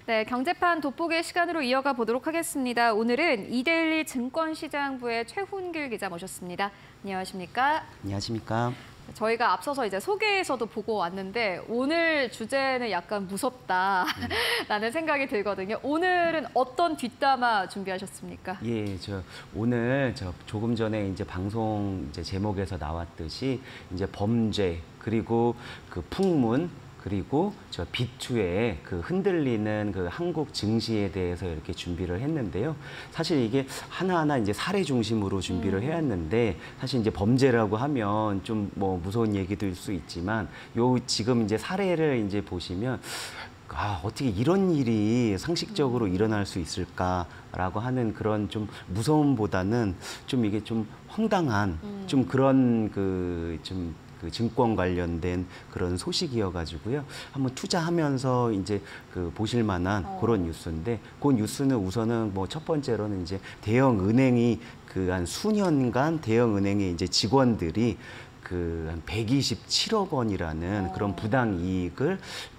네, 경제판 돋보기의 시간으로 이어가 보도록 하겠습니다. 오늘은 이데일리 증권시장부의 최훈길 기자 모셨습니다. 안녕하십니까? 안녕하십니까? 저희가 앞서서 이제 소개에서도 보고 왔는데 오늘 주제는 약간 무섭다라는 생각이 들거든요. 오늘은 어떤 뒷담화 준비하셨습니까? 예, 오늘 조금 전에 이제 방송 제목에서 나왔듯이 이제 범죄 그리고 그 풍문 그리고 비투의 그 흔들리는 그 한국 증시에 대해서 이렇게 준비를 했는데요. 사실 이게 하나하나 이제 사례 중심으로 준비를 해왔는데 사실 이제 범죄라고 하면 좀 뭐 무서운 얘기일 수 있지만 지금 이제 사례를 이제 보시면 어떻게 이런 일이 상식적으로 일어날 수 있을까라고 하는 그런 좀 무서움보다는 좀 이게 좀 황당한 좀 그런 그 증권 관련된 그런 소식이어가지고요. 한번 투자하면서 이제 보실 만한 그런 뉴스인데, 그 뉴스는 우선은 뭐 첫 번째로는 이제 대형 은행이 한 수년간 대형 은행의 이제 직원들이 한 127억 원이라는 그런 부당 이익을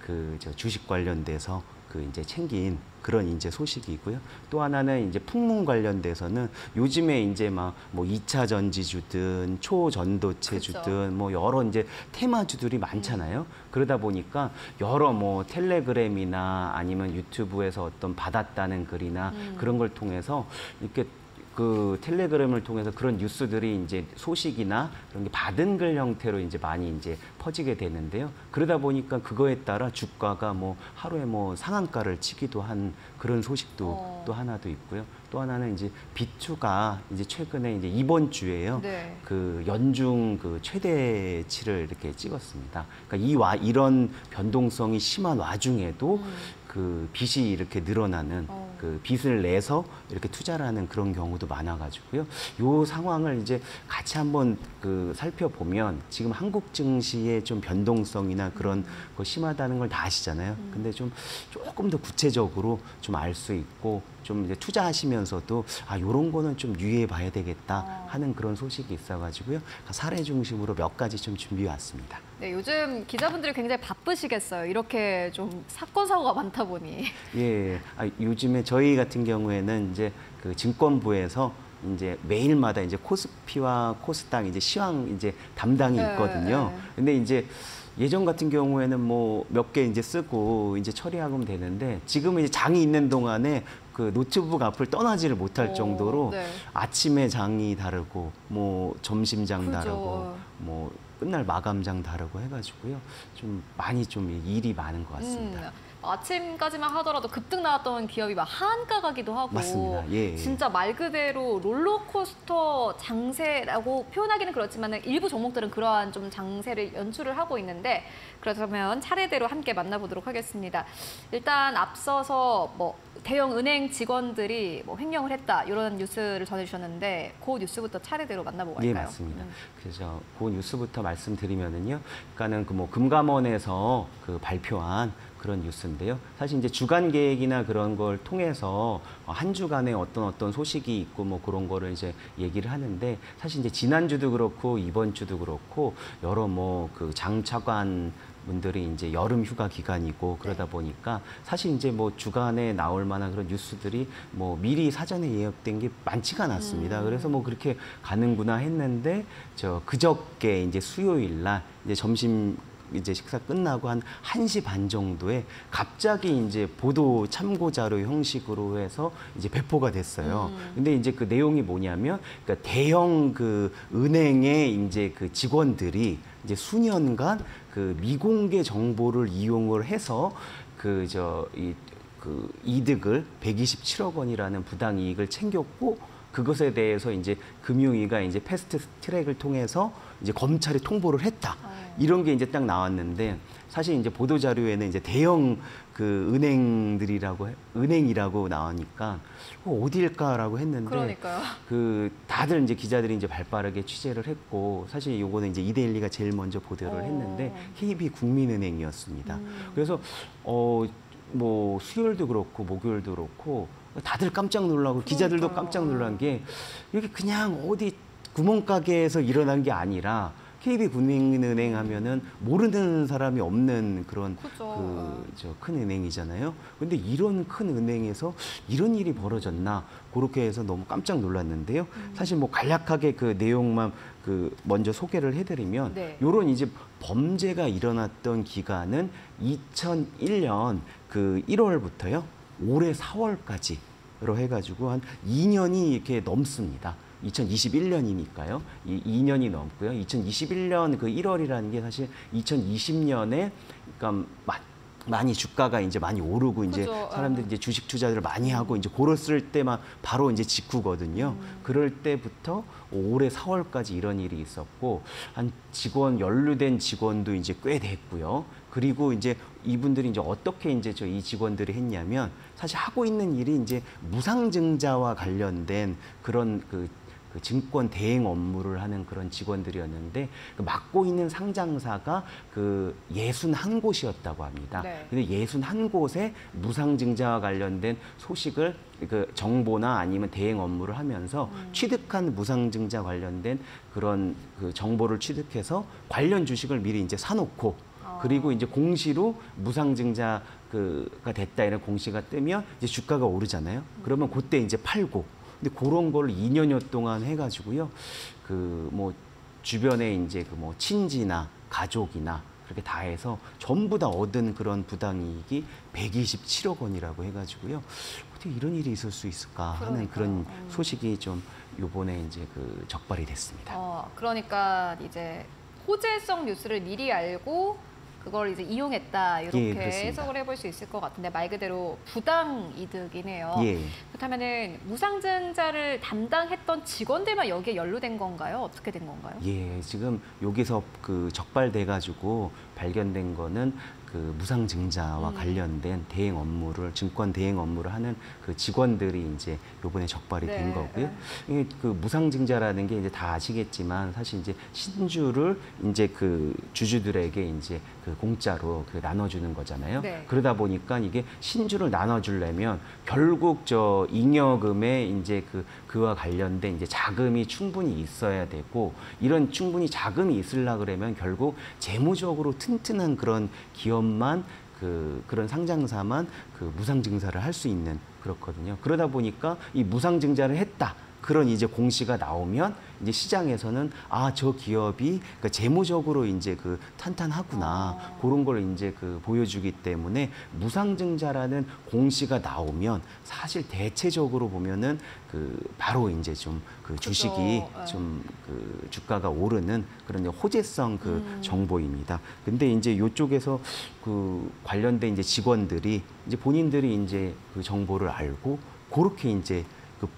주식 관련돼서 이제 챙긴 그런 이제 소식이고요. 또 하나는 이제 풍문 관련돼서는 요즘에 이제 막 뭐 2차 전지주든 초전도체주든 그렇죠. 뭐 여러 이제 테마주들이 많잖아요. 그러다 보니까 여러 뭐 텔레그램이나 아니면 유튜브에서 어떤 받았다는 글이나 그런 걸 통해서 이렇게 그 텔레그램을 통해서 그런 뉴스들이 이제 소식이나 그런 게 받은 글 형태로 이제 많이 이제 퍼지게 되는데요. 그러다 보니까 그거에 따라 주가가 뭐 하루에 뭐 상한가를 치기도 한 그런 소식도 또 하나도 있고요. 또 하나는 이제 비투가 이제 최근에 이제 이번 주에요. 네. 그 연중 최대치를 이렇게 찍었습니다. 그러니까 이런 변동성이 심한 와중에도 그 빚이 이렇게 늘어나는 그 빚을 내서 이렇게 투자를 하는 그런 경우도 많아가지고요. 요 상황을 이제 같이 한번 살펴보면 지금 한국 증시의 좀 변동성이나 그런 거 심하다는 걸 다 아시잖아요. 근데 조금 더 구체적으로 좀 알 수 있고 좀 이제 투자하시면서도 요런 거는 좀 유의해 봐야 되겠다 하는 그런 소식이 있어가지고요. 사례 중심으로 몇 가지 좀 준비해 왔습니다. 네, 요즘 기자분들이 굉장히 바쁘시겠어요. 이렇게 좀 사건 사고가 많다 보니. 예, 요즘에 저희 같은 경우에는 이제 그 증권부에서 이제 매일마다 이제 코스피와 코스닥 이제 시황 이제 담당이 있거든요. 근데 이제 예전 같은 경우에는 뭐 몇 개 이제 쓰고 이제 처리하면 되는데 지금은 이제 장이 있는 동안에 그 노트북 앞을 떠나지를 못할 정도로 네. 아침에 장이 다르고 뭐 점심장 그죠. 다르고 뭐 끝날 마감장 다르고 해가지고요. 좀 많이 좀 일이 많은 것 같습니다. 아침까지만 하더라도 급등 나왔던 기업이 막 하한가 가기도 하고 맞습니다. 예. 진짜 말 그대로 롤러코스터 장세라고 표현하기는 그렇지만 일부 종목들은 그러한 좀 장세를 연출을 하고 있는데 그렇다면 차례대로 함께 만나보도록 하겠습니다. 일단 앞서서 뭐 대형 은행 직원들이 뭐 횡령을 했다 이런 뉴스를 전해주셨는데 그 뉴스부터 차례대로 만나보고 갈까요? 예, 맞습니다. 그래서 그 뉴스부터 말씀드리면은요. 그러니까는 그 뭐 금감원에서 발표한 그런 뉴스인데요. 사실 이제 주간 계획이나 그런 걸 통해서 한 주간에 어떤 소식이 있고 뭐 그런 거를 이제 얘기를 하는데 사실 이제 지난주도 그렇고 이번 주도 그렇고 여러 뭐 장차관 분들이 이제 여름 휴가 기간이고 그러다 보니까 사실 이제 뭐 주간에 나올 만한 그런 뉴스들이 뭐 미리 사전에 예약된 게 많지가 않았습니다. 그래서 뭐 그렇게 가는구나 했는데 그저께 이제 수요일 날 이제 점심 이제 식사 끝나고 한 1시 반 정도에 갑자기 이제 보도 참고 자료 형식으로 해서 이제 배포가 됐어요. 근데 이제 그 내용이 뭐냐면 그러니까 대형 은행의 이제 직원들이 이제 수년간 미공개 정보를 이용을 해서 이득을 127억 원이라는 부당 이익을 챙겼고 그것에 대해서 이제 금융위가 이제 패스트 트랙을 통해서 이제 검찰에 통보를 했다. 이런 게 이제 딱 나왔는데 사실 이제 보도 자료에는 이제 대형 은행이라고 나오니까 어디일까라고 했는데 그러니까요. 다들 이제 기자들이 이제 발빠르게 취재를 했고 사실 요거는 이제 이데일리가 제일 먼저 보도를 했는데 KB국민은행이었습니다. 그래서 뭐 수요일도 그렇고 목요일도 그렇고 다들 깜짝 놀라고 기자들도 깜짝 놀란 게 이게 그냥 어디 구멍가게에서 일어난 게 아니라 KB국민은행 하면은 모르는 사람이 없는 그런 그죠. 큰 은행이잖아요. 근데 이런 큰 은행에서 이런 일이 벌어졌나 그렇게 해서 너무 깜짝 놀랐는데요. 사실 뭐 간략하게 그 내용만 먼저 소개를 해드리면 네. 이런 이제 범죄가 일어났던 기간은 2001년 그 1월부터요. 올해 4월까지로 해가지고 한 2년이 이렇게 넘습니다. 2021년이니까요. 2년이 넘고요. 2021년 그 1월이라는 게 사실 2020년에 그러니까 많이 주가가 이제 많이 오르고 이제 그죠. 사람들이 이제 주식 투자를 많이 하고 이제 그랬을 때만 바로 이제 직후거든요. 그럴 때부터 올해 4월까지 이런 일이 있었고 한 연루된 직원도 이제 꽤 됐고요. 그리고 이제 이분들이 이제 어떻게 이제 이 직원들이 했냐면 사실 하고 있는 일이 이제 무상증자와 관련된 그런 그 증권 대행 업무를 하는 그런 직원들이었는데 맡고 있는 상장사가 61곳이었다고 합니다. 네. 근데 61곳에 무상증자와 관련된 소식을 정보나 아니면 대행 업무를 하면서 취득한 무상증자 관련된 그런 정보를 취득해서 관련 주식을 미리 이제 사놓고 그리고 이제 공시로 무상증자가 됐다 이런 공시가 뜨면 이제 주가가 오르잖아요. 그러면 그때 이제 팔고 근데 그런 걸 2년여 동안 해가지고요. 뭐 주변에 이제 뭐 친지나 가족이나 그렇게 다 해서 전부 다 얻은 그런 부당이익이 127억 원이라고 해가지고요. 어떻게 이런 일이 있을 수 있을까 하는 그런 소식이 좀 요번에 이제 적발이 됐습니다. 그러니까 이제 호재성 뉴스를 미리 알고 그걸 이제 이용했다 이렇게 예, 그렇습니다. 해석을 해볼 수 있을 것 같은데 말 그대로 부당 이득이네요. 예. 그렇다면은 무상증자를 담당했던 직원들만 여기에 연루된 건가요? 어떻게 된 건가요? 예, 지금 여기서 적발돼 가지고 발견된 거는 무상증자와 관련된 대행 업무를 증권 대행 업무를 하는 직원들이 이제 요번에 적발이 된 거고요. 이게 무상증자라는 게 이제 다 아시겠지만 사실 이제 신주를 이제 주주들에게 이제 공짜로 나눠주는 거잖아요. 네. 그러다 보니까 이게 신주를 나눠주려면 결국 잉여금에 이제 그와 관련된 이제 자금이 충분히 있어야 되고 이런 충분히 자금이 있으려 그러면 결국 재무적으로 튼튼한 그런 기업만 그런 상장사만 무상증자를 할 수 있는 그렇거든요. 그러다 보니까 이 무상증자를 했다. 그런 이제 공시가 나오면 이제 시장에서는 저 기업이 재무적으로 이제 탄탄하구나 그런 걸 이제 보여주기 때문에 무상증자라는 공시가 나오면 사실 대체적으로 보면은 바로 이제 좀 주식이 좀 주가가 오르는 그런 호재성 정보입니다. 근데 이제 이쪽에서 관련된 이제 직원들이 이제 본인들이 이제 정보를 알고 그렇게 이제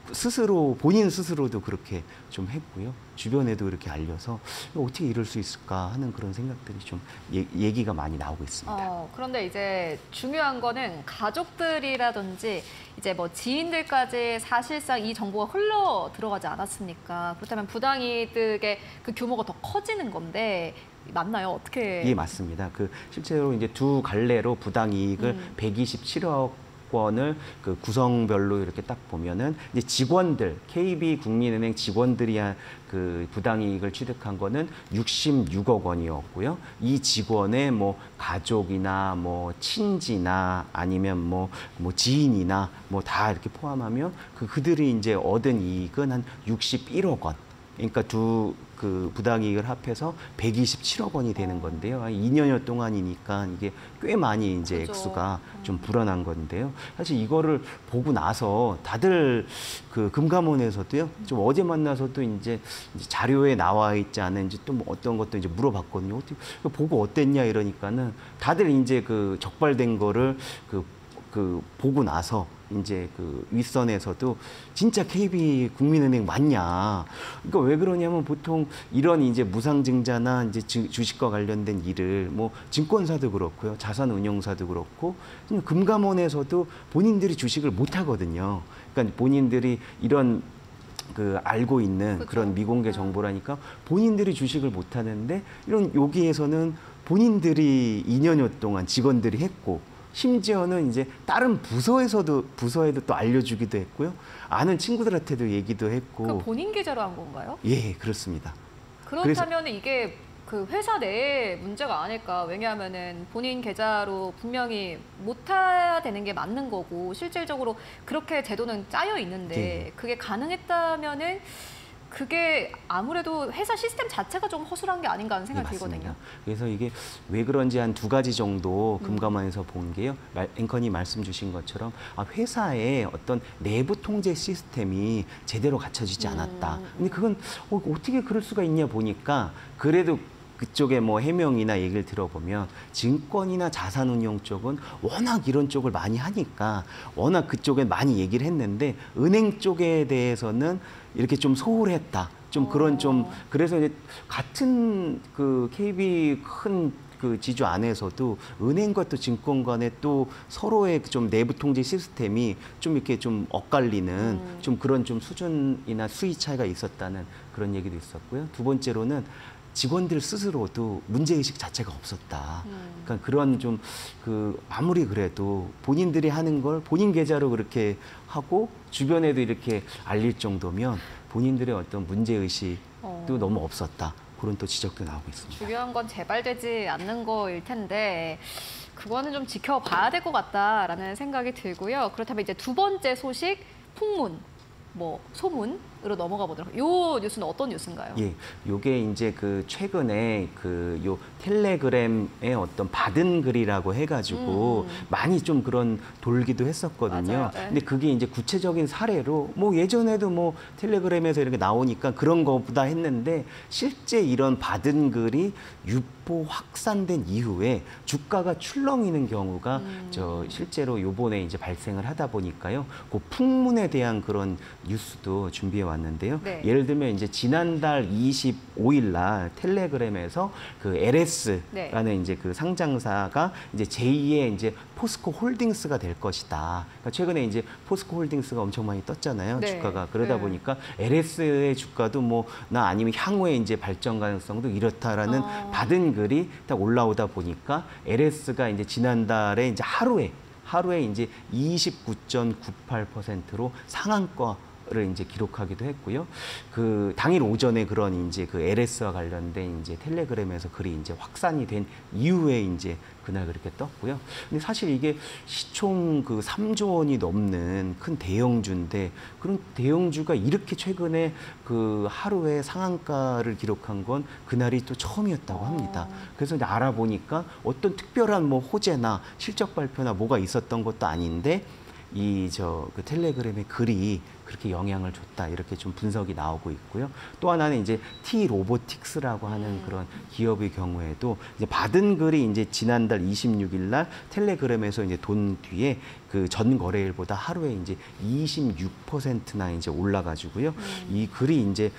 본인 스스로도 그렇게 좀 했고요. 주변에도 이렇게 알려서 어떻게 이럴 수 있을까 하는 그런 생각들이 좀 얘기가 많이 나오고 있습니다. 그런데 이제 중요한 거는 가족들이라든지 이제 뭐 지인들까지 사실상 이 정보가 흘러 들어가지 않았습니까? 그렇다면 부당이득의 규모가 더 커지는 건데 맞나요? 어떻게? 예, 맞습니다. 실제로 이제 두 갈래로 부당이익을 127억 원을 구성별로 이렇게 딱 보면은 이제 직원들 KB국민은행 직원들이 부당이익을 취득한 거는 66억 원이었고요. 이 직원의 뭐 가족이나 뭐 친지나 아니면 뭐 지인이나 뭐 다 이렇게 포함하면 그들이 이제 얻은 이익은 한 61억 원. 그러니까 부당이익을 합해서 127억 원이 되는 건데요. 2년여 동안이니까 이게 꽤 많이 이제 그죠. 액수가 좀 불어난 건데요. 사실 이거를 보고 나서 다들 금감원에서도요. 좀 어제 만나서도 이제 자료에 나와 있지 않은지 또 뭐 어떤 것도 이제 물어봤거든요. 어떻게 보고 어땠냐 이러니까는 다들 이제 적발된 거를 보고 나서 이제 윗선에서도 진짜 KB국민은행 맞냐. 그러니까 왜 그러냐면 보통 이런 이제 무상증자나 이제 주식과 관련된 일을 뭐 증권사도 그렇고요. 자산운용사도 그렇고 금감원에서도 본인들이 주식을 못 하거든요. 그러니까 본인들이 이런 알고 있는 그쵸. 그런 미공개 정보라니까 본인들이 주식을 못 하는데 여기에서는 본인들이 2년여 동안 직원들이 했고 심지어는 이제 다른 부서에도 또 알려주기도 했고요. 아는 친구들한테도 얘기도 했고. 본인 계좌로 한 건가요? 예, 그렇습니다. 그렇다면 이게 그 회사 내에 문제가 아닐까. 왜냐하면은 본인 계좌로 분명히 못 해야 되는 게 맞는 거고 실질적으로 그렇게 제도는 짜여 있는데 네. 그게 가능했다면은 그게 아무래도 회사 시스템 자체가 좀 허술한 게 아닌가 하는 생각이 맞습니다. 들거든요. 그래서 이게 왜 그런지 한 두 가지 정도 금감원에서 본 게요. 앵커님 말씀 주신 것처럼 회사의 어떤 내부 통제 시스템이 제대로 갖춰지지 않았다. 근데 그건 어떻게 그럴 수가 있냐 보니까 그래도 그쪽에 뭐 해명이나 얘기를 들어보면 증권이나 자산운용 쪽은 워낙 이런 쪽을 많이 하니까 워낙 그쪽에 많이 얘기를 했는데 은행 쪽에 대해서는 이렇게 좀 소홀했다. 좀 그런 좀 그래서 이제 같은 그 KB 큰 그 지주 안에서도 은행과 또 증권 간에 또 서로의 좀 내부 통제 시스템이 좀 이렇게 좀 엇갈리는 좀 그런 좀 수준이나 수위 차이가 있었다는 그런 얘기도 있었고요. 두 번째로는 직원들 스스로도 문제의식 자체가 없었다. 그러니까 그런 좀 그 아무리 그래도 본인들이 하는 걸 본인 계좌로 그렇게 하고 주변에도 이렇게 알릴 정도면 본인들의 어떤 문제의식도 너무 없었다. 그런 또 지적도 나오고 있습니다. 중요한 건 재발되지 않는 거일 텐데 그거는 좀 지켜봐야 될 것 같다라는 생각이 들고요. 그렇다면 이제 두 번째 소식, 풍문, 뭐 소문으로 넘어가 보도록. 요 뉴스는 어떤 뉴스인가요? 예, 요게 이제 그 최근에 그 요 텔레그램의 어떤 받은 글이라고 해가지고 많이 좀 그런 돌기도 했었거든요. 맞아요. 네. 근데 그게 이제 구체적인 사례로 뭐 예전에도 뭐 텔레그램에서 이렇게 나오니까 그런 거보다 했는데 실제 이런 받은 글이 유포 확산된 이후에 주가가 출렁이는 경우가 저 실제로 요번에 이제 발생을 하다 보니까요. 그 풍문에 대한 그런 뉴스도 준비해 왔는데요. 네. 예를 들면 이제 지난달 25일 날 텔레그램에서 그 LS라는 네. 이제 그 상장사가 이제 제2의 이제 포스코 홀딩스가 될 것이다. 그러니까 최근에 이제 포스코 홀딩스가 엄청 많이 떴잖아요. 네. 주가가. 그러다 네. 보니까 LS의 주가도 뭐 나 아니면 향후에 이제 발전 가능성도 이렇다라는 받은 글이 딱 올라오다 보니까 LS가 이제 지난달에 이제 하루에 이제 29.98%로 상한가를 이제 기록하기도 했고요. 그 당일 오전에 그런 이제 그 LS와 관련된 이제 텔레그램에서 글이 이제 확산이 된 이후에 이제 그날 그렇게 떴고요. 근데 사실 이게 시총 그 3조 원이 넘는 큰 대형주인데 그런 대형주가 이렇게 최근에 그 하루에 상한가를 기록한 건 그날이 또 처음이었다고 합니다. 그래서 이제 알아보니까 어떤 특별한 뭐 호재나 실적 발표나 뭐가 있었던 것도 아닌데 그 텔레그램의 글이 그렇게 영향을 줬다 이렇게 좀 분석이 나오고 있고요. 또 하나는 이제 T 로보틱스라고 하는 그런 기업의 경우에도 이제 받은 글이 이제 지난달 26일 날 텔레그램에서 이제 돈 뒤에 그 전 거래일보다 하루에 이제 26%나 이제 올라가지고요. 이 글이 이제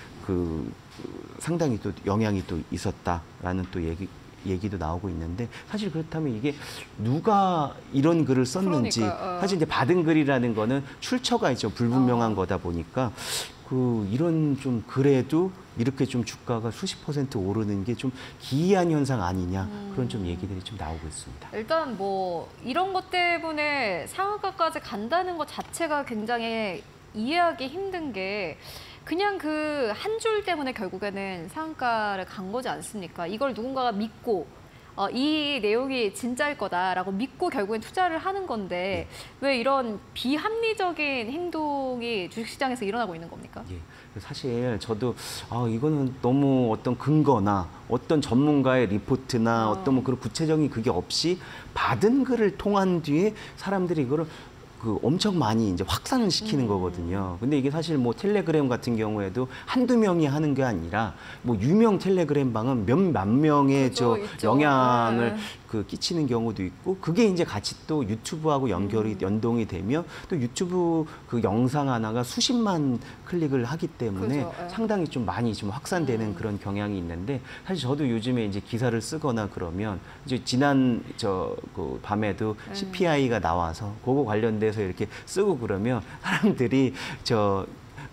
상당히 또 영향이 또 있었다라는 또 얘기도 나오고 있는데 사실 그렇다면 이게 누가 이런 글을 썼는지 그러니까요. 사실 이제 받은 글이라는 거는 출처가 있죠 불분명한 거다 보니까 이런 좀 그래도 이렇게 좀 주가가 수십 % 오르는 게 좀 기이한 현상 아니냐 그런 좀 얘기들이 좀 나오고 있습니다. 일단 뭐 이런 것 때문에 상한가까지 간다는 것 자체가 굉장히 이해하기 힘든 게 그냥 그 한 줄 때문에 결국에는 상한가를 간 거지 않습니까? 이걸 누군가가 믿고 이 내용이 진짜일 거다라고 믿고 결국엔 투자를 하는 건데 왜 이런 비합리적인 행동이 주식시장에서 일어나고 있는 겁니까? 예. 사실 저도 이거는 너무 어떤 근거나 어떤 전문가의 리포트나 어떤 뭐 그런 구체적인 그게 없이 받은 글을 통한 뒤에 사람들이 이거를 엄청 많이 이제 확산을 시키는 거거든요. 근데 이게 사실 뭐 텔레그램 같은 경우에도 한두 명이 하는 게 아니라 뭐 유명 텔레그램 방은 몇만 명의 그렇죠, 있죠. 영향을 네. 끼치는 경우도 있고 그게 이제 같이 또 유튜브하고 연동이 되면 또 유튜브 그 영상 하나가 수십만 클릭을 하기 때문에 그죠, 예. 상당히 좀 많이 좀 확산되는 그런 경향이 있는데 사실 저도 요즘에 이제 기사를 쓰거나 그러면 이제 지난 그 밤에도 CPI가 나와서 그거 관련돼서 이렇게 쓰고 그러면 사람들이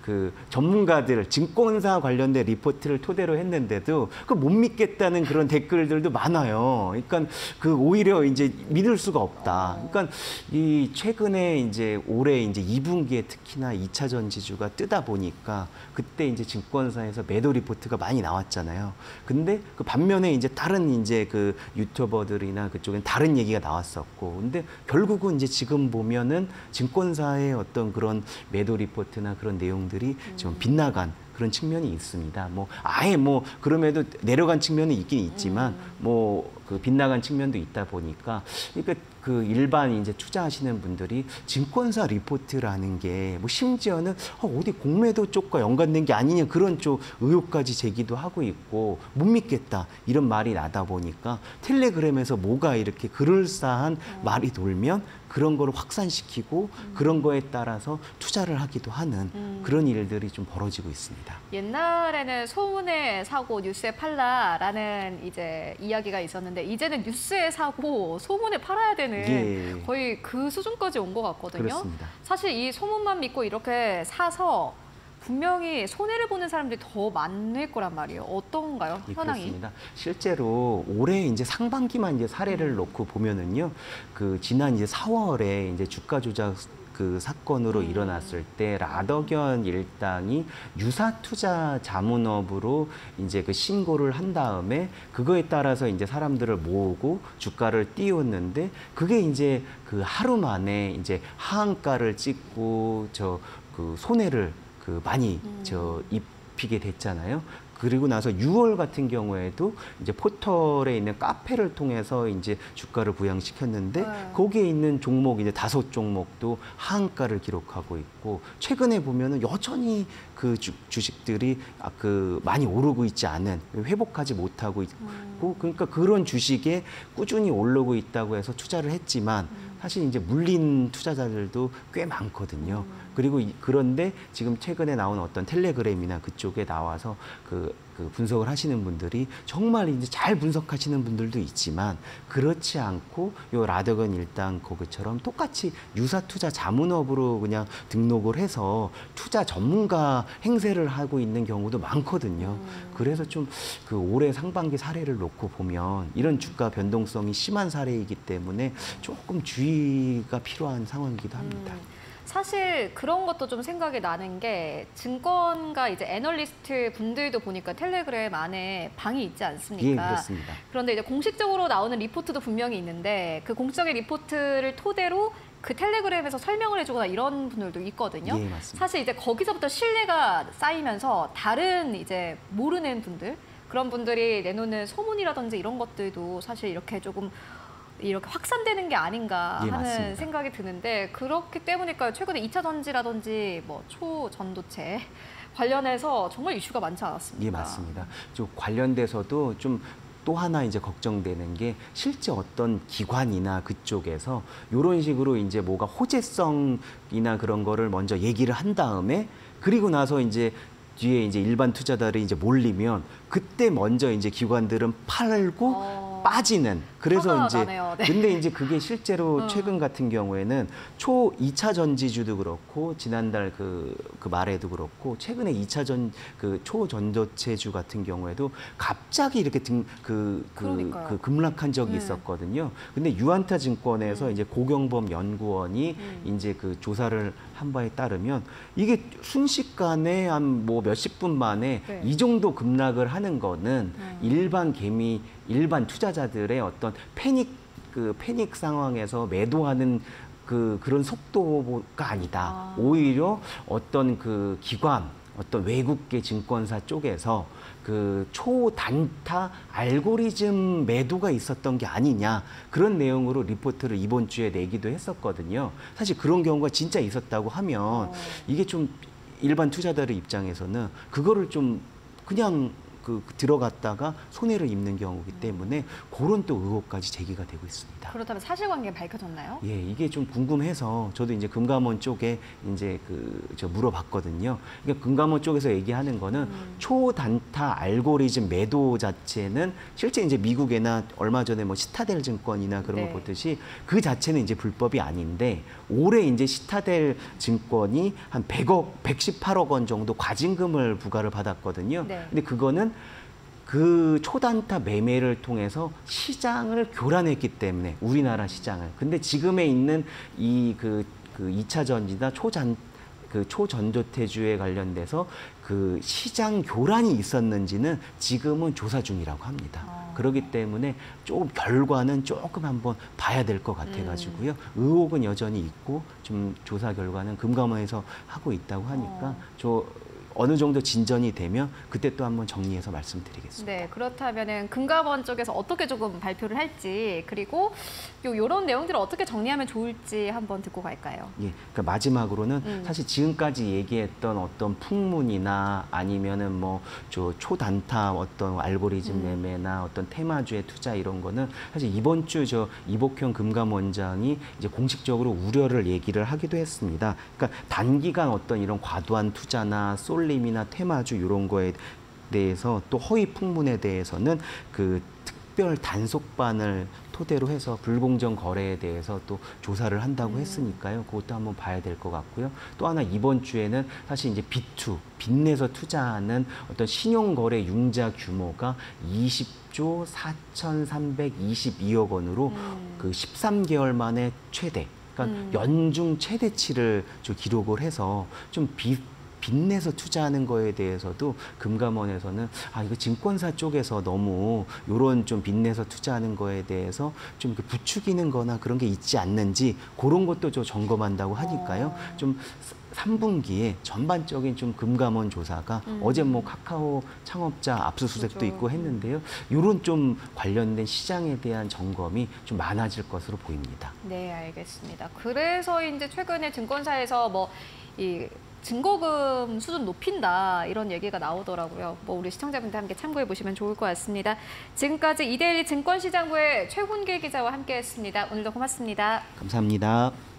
그 전문가들, 증권사 관련된 리포트를 토대로 했는데도 그 못 믿겠다는 그런 댓글들도 많아요. 그러니까 그 오히려 이제 믿을 수가 없다. 그러니까 이 최근에 이제 올해 이제 2분기에 특히나 2차 전지주가 뜨다 보니까 그때 이제 증권사에서 매도 리포트가 많이 나왔잖아요. 근데 그 반면에 이제 다른 이제 그 유튜버들이나 그쪽엔 다른 얘기가 나왔었고, 근데 결국은 이제 지금 보면은 증권사의 어떤 그런 매도 리포트나 그런 내용들이 좀 빗나간 그런 측면이 있습니다. 뭐 아예 뭐 그럼에도 내려간 측면은 있긴 있지만 뭐 그 빗나간 측면도 있다 보니까, 그러니까 그 일반 이제 투자하시는 분들이 증권사 리포트라는 게 뭐 심지어는 어디 공매도 쪽과 연관된 게 아니냐 그런 쪽 의혹까지 제기도 하고 있고 못 믿겠다 이런 말이 나다 보니까 텔레그램에서 뭐가 이렇게 그럴싸한 말이 돌면 그런 거를 확산시키고 그런 거에 따라서 투자를 하기도 하는 그런 일들이 좀 벌어지고 있습니다. 옛날에는 소문에 사고 뉴스에 팔라라는 이제 이야기가 있었는데 이제는 뉴스에 사고 소문에 팔아야 되는 예. 거의 그 수준까지 온 것 같거든요. 그렇습니다. 사실 이 소문만 믿고 이렇게 사서 분명히 손해를 보는 사람들이 더 많을 거란 말이에요. 어떤가요, 예, 현황이? 그렇습니다. 실제로 올해 이제 상반기만 이제 사례를 놓고 보면은요, 그 지난 이제 4월에 이제 주가 조작 그 사건으로 일어났을 때 라더견 일당이 유사 투자 자문업으로 이제 그 신고를 한 다음에 그거에 따라서 이제 사람들을 모으고 주가를 띄웠는데 그게 이제 그 하루 만에 이제 하한가를 찍고 저 그 손해를 그 많이 저 입히게 됐잖아요. 그리고 나서 6월 같은 경우에도 이제 포털에 있는 카페를 통해서 이제 주가를 부양시켰는데 네. 거기에 있는 종목 이제 5종목도 하한가를 기록하고 있고, 최근에 보면은 여전히 그 주식들이 그 많이 오르고 있지 않은, 회복하지 못하고 있고, 그러니까 그런 주식에 꾸준히 오르고 있다고 해서 투자를 했지만 사실 이제 물린 투자자들도 꽤 많거든요. 그리고 그런데 지금 최근에 나온 어떤 텔레그램이나 그쪽에 나와서 그 분석을 하시는 분들이 정말 이제 잘 분석하시는 분들도 있지만 그렇지 않고 요 라더건 일당 거기처럼 똑같이 유사 투자 자문업으로 그냥 등록을 해서 투자 전문가 행세를 하고 있는 경우도 많거든요. 그래서 좀 그 올해 상반기 사례를 놓고 보면 이런 주가 변동성이 심한 사례이기 때문에 조금 주의가 필요한 상황이기도 합니다. 사실 그런 것도 좀 생각이 나는 게 증권가 이제 애널리스트 분들도 보니까 텔레그램 안에 방이 있지 않습니까? 예, 그렇습니다. 그런데 이제 공식적으로 나오는 리포트도 분명히 있는데 그 공식적인 리포트를 토대로 그 텔레그램에서 설명을 해주거나 이런 분들도 있거든요. 예, 맞습니다. 사실 이제 거기서부터 신뢰가 쌓이면서 다른 이제 모르는 분들, 그런 분들이 내놓는 소문이라든지 이런 것들도 사실 이렇게 조금 이렇게 확산되는 게 아닌가 예, 하는 맞습니다. 생각이 드는데, 그렇기 때문일까요? 최근에 2차 전지라든지 뭐 초전도체 관련해서 정말 이슈가 많지 않았습니까? 예, 맞습니다. 좀 관련돼서도 좀 또 하나 이제 걱정되는 게 실제 어떤 기관이나 그쪽에서 이런 식으로 이제 뭐가 호재성이나 그런 거를 먼저 얘기를 한 다음에 그리고 나서 이제 뒤에 이제 일반 투자자들이 이제 몰리면 그때 먼저 이제 기관들은 팔고 빠지는. 그래서 화가 이제 나네요. 네. 근데 이제 그게 실제로 최근 같은 경우에는 초 2차 전지주도 그렇고 지난달 그 말에도 그렇고 최근에 2차 그 초전도체주 같은 경우에도 갑자기 이렇게 그러니까요. 급락한 적이 있었거든요. 근데 유안타 증권에서 이제 고경범 연구원이 이제 그 조사를 한 바에 따르면 이게 순식간에 한 뭐 몇십 분 만에 네. 이 정도 급락을 하는 거는 일반 투자자들의 어떤 패닉 상황에서 매도하는 그런 속도가 아니다. 오히려 어떤 그 기관, 어떤 외국계 증권사 쪽에서 그 초단타 알고리즘 매도가 있었던 게 아니냐, 그런 내용으로 리포트를 이번 주에 내기도 했었거든요. 사실 그런 경우가 진짜 있었다고 하면 이게 좀 일반 투자자들 입장에서는 그거를 좀 그냥 들어갔다가 손해를 입는 경우이기 때문에 그런 또 의혹까지 제기가 되고 있습니다. 그렇다면 사실관계 밝혀졌나요? 예, 이게 좀 궁금해서 저도 이제 금감원 쪽에 이제 저 물어봤거든요. 그러니까 금감원 쪽에서 얘기하는 거는 초단타 알고리즘 매도 자체는 실제 이제 미국에나 얼마 전에 뭐 시타델 증권이나 그런 네. 거 보듯이 그 자체는 이제 불법이 아닌데 올해 이제 시타델 증권이 한 118억 원 정도 과징금을 부과를 받았거든요. 네. 근데 그거는 그 초단타 매매를 통해서 시장을 교란했기 때문에 우리나라 시장을. 근데 지금에 있는 그 2차 전지나 초전조태주에 관련돼서 그 시장 교란이 있었는지는 지금은 조사 중이라고 합니다. 그렇기 때문에 조금 결과는 조금 한번 봐야 될 것 같아가지고요. 의혹은 여전히 있고 좀 조사 결과는 금감원에서 하고 있다고 하니까 어느 정도 진전이 되면 그때 또 한번 정리해서 말씀드리겠습니다. 네, 그렇다면은 금감원 쪽에서 어떻게 조금 발표를 할지 그리고 이런 내용들을 어떻게 정리하면 좋을지 한번 듣고 갈까요? 예, 그러니까 마지막으로는 사실 지금까지 얘기했던 어떤 풍문이나 아니면은 뭐 초단타 어떤 알고리즘 매매나 어떤 테마주의 투자 이런 거는 사실 이번 주 이복현 금감원장이 이제 공식적으로 우려를 얘기를 하기도 했습니다. 그러니까 단기간 어떤 이런 과도한 투자나 쏠림이나 테마주 이런 거에 대해서 또 허위 풍문에 대해서는 그 특별 단속반을 토대로 해서 불공정 거래에 대해서 또 조사를 한다고 했으니까요. 그것도 한번 봐야 될 것 같고요. 또 하나 이번 주에는 사실 이제 빚내서 투자하는 어떤 신용거래 융자 규모가 20조 4,322억 원으로 그 13개월 만에 최대, 그러니까 연중 최대치를 기록을 해서 좀 빚내서 투자하는 거에 대해서도 금감원에서는 이거 증권사 쪽에서 너무 이런 좀 빚내서 투자하는 거에 대해서 좀 부추기는 거나 그런 게 있지 않는지 그런 것도 좀 점검한다고 하니까요. 좀 3분기에 전반적인 좀 금감원 조사가 어제 뭐 카카오 창업자 압수수색도 그렇죠. 있고 했는데요. 이런 좀 관련된 시장에 대한 점검이 좀 많아질 것으로 보입니다. 네, 알겠습니다. 그래서 이제 최근에 증권사에서 이 증거금 수준 높인다 이런 얘기가 나오더라고요. 우리 시청자분들 함께 참고해 보시면 좋을 것 같습니다. 지금까지 이데일리 증권시장부의 최훈길 기자와 함께했습니다. 오늘도 고맙습니다. 감사합니다.